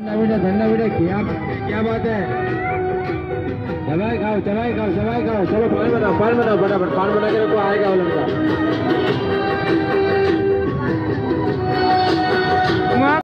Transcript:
ठंडा बेटा क्या क्या बात है। दवाई खाओ दवाई खाओ चलो पान बनाओ फटाफट पान बना के रखो आएगा वो लड़का।